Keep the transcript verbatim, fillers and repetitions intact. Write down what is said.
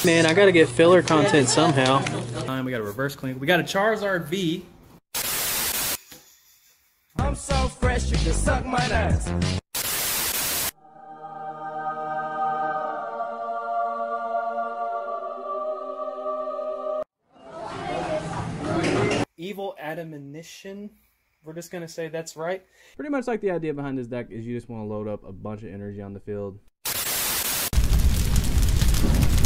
Man, I gotta get filler content somehow. Um, we got a reverse clean. We got a Charizard V. I'm so fresh, you can suck my ass. Evil Admonition. We're just gonna say that's right. Pretty much like the idea behind this deck is you just want to load up a bunch of energy on the field.